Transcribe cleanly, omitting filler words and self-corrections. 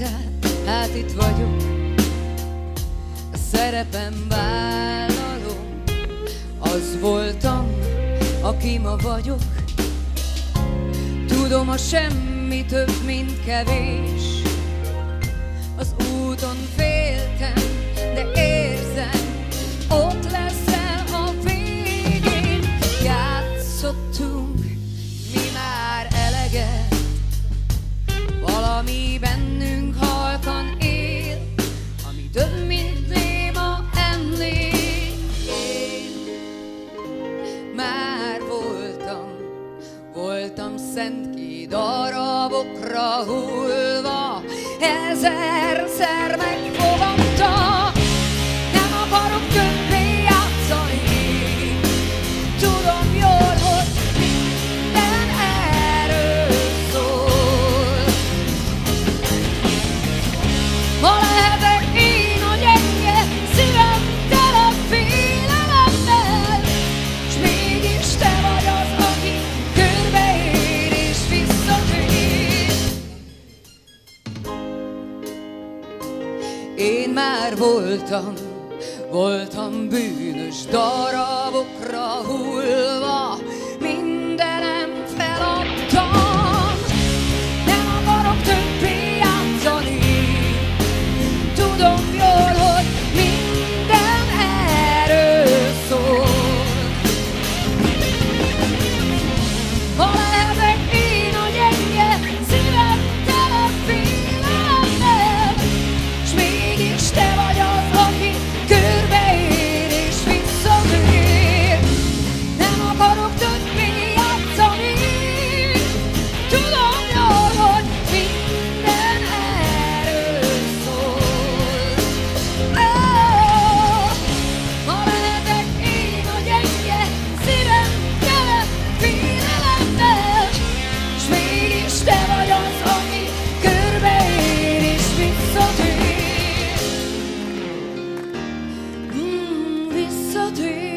hívtál, hát itt vagyok, a szerepem vállalom. Az voltam, aki ma vagyok. Tudom, a semmi több, mint kevés. Az úton féltem, de érzem, ott leszel a végén. Játszottunk mi már eleget, valami bennünk halkan él, ami több, mint néma emlék. Én már voltam szent, ki darabokra hullva, ezerszer megfogadta. Nem akarok többé játszani, tudom jól, hogy minden erről szól. Ma lehetek én a gyenge, szívem tele félelemmel, s mégis te vagy az, aki körbeér és visszatér. Én már voltam bűnös, darabokra hullva, mindenem feladtam. Nem akarok többé játszani, tudom jól, hogy minden erről szól. Ma lehetek én a gyenge, szívem tele félelemmel, s mégis te vagy az, aki körbeér és visszatér. Nem akarok többé játszani, tudom jól, hogy minden erről szól. Ma lehetek én a gyenge, szívem tele félelemmel, s mégis te vagy az, aki körbeér és visszatér. Visszatér.